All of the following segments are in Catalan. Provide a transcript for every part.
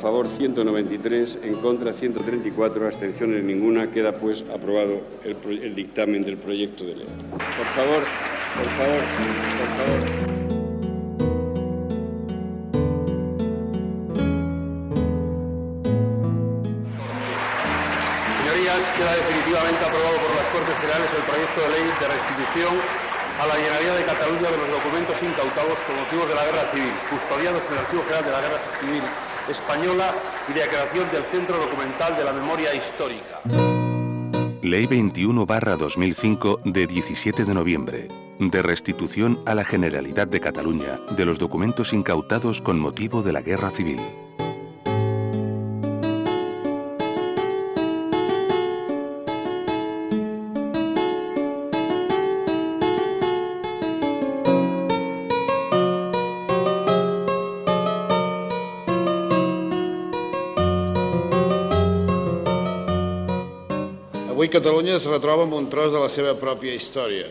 favor 193, en contra 134, abstenciones ninguna. Queda pues aprobado el dictamen del proyecto de ley. Por favor, por favor, por favor. Queda definitivamente aprobado por las Cortes Generales el proyecto de ley de restitución a la Generalidad de Cataluña de los documentos incautados con motivos de la Guerra Civil, custodiados en el Archivo General de la Guerra Civil Española y de creación del Centro Documental de la Memoria Histórica. Ley 21/2005 de 17 de noviembre, de restitución a la Generalidad de Cataluña de los documentos incautados con motivo de la Guerra Civil. Avui Catalunya es retroba amb un tros de la seva pròpia història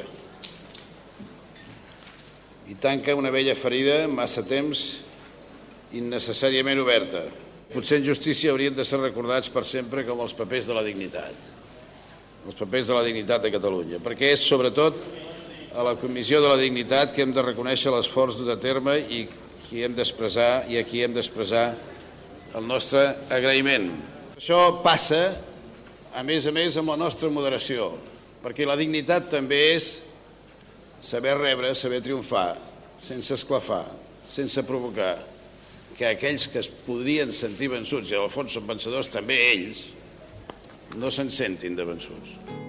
i tanca una vella ferida massa temps innecessàriament oberta. Potser en justícia haurien de ser recordats per sempre com els papers de la dignitat, els papers de la dignitat de Catalunya, perquè és sobretot a la Comissió de la Dignitat que hem de reconèixer l'esforç dut a terme i a qui hem d'expressar el nostre agraïment. Això passa a més, amb la nostra moderació, perquè la dignitat també és saber rebre, saber triomfar, sense esclafar, sense provocar, que aquells que es podrien sentir vençuts, i al fons són vencedors també ells, no se'n sentin de vençuts.